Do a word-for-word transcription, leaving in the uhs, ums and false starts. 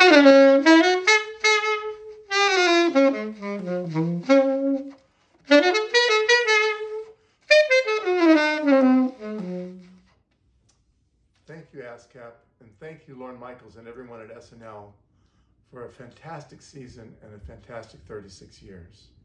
Thank you, ASCAP, and thank you, Lauren Michaels and everyone at S N L for a fantastic season and a fantastic thirty-six years.